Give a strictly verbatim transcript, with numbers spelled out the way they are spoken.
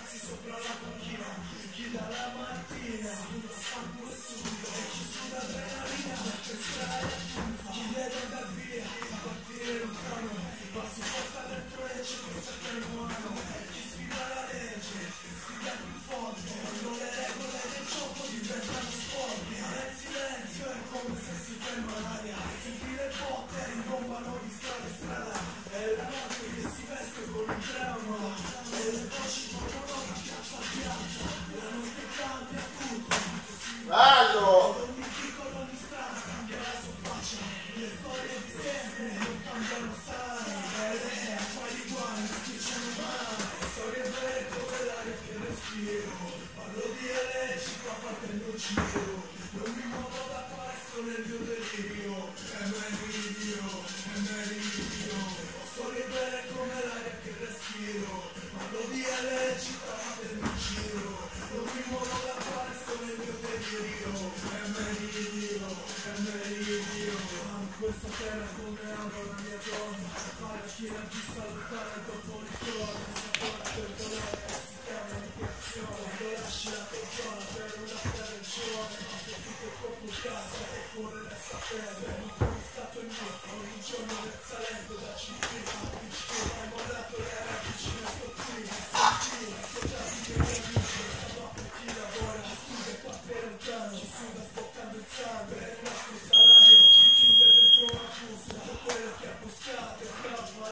ragazzi sopra la panchina, chi dalla mattina sangue subito e chi suda adrenalina per strada chi deve andar via, partire lontano, ma si porta dentro e c'è questa fermano, chi sfida la legge, sfida più forte, quando le regole del gioco diventano sport, nel silenzio è come se si ferma l'aria, senti le botte rimbombano di strada in strada, è la notte che si veste con il treno, e le voci muovono da piazza a piazza, la notte cambia tutto, Bello! ogni piccolo ogni strada cambia la sua faccia, le storie di sempre non cambiano sai, e le quali guai non schiacciano mai, storie vere come l'aria che respiro, parlo di leggi qua partendo il giro, non mi muovo da questo nel mio delirio, è meglio, è meglio, storie vere come l'aria che respiro, parlo di leggi qua partendo il giro, non mi muovo da questo nel mio delirio, è meglio, è meglio, amo questa terra come amo la mia donna, fare chi la di salutare dopo il giorno, sapore del dolore che si chiama indicazione, quando lasci la persona per una prevenzione, ma se tu che colpo cassa e cuore resta fermo, non sei stato in me, ogni giorno nel salento da cinque a P C, hai mollato le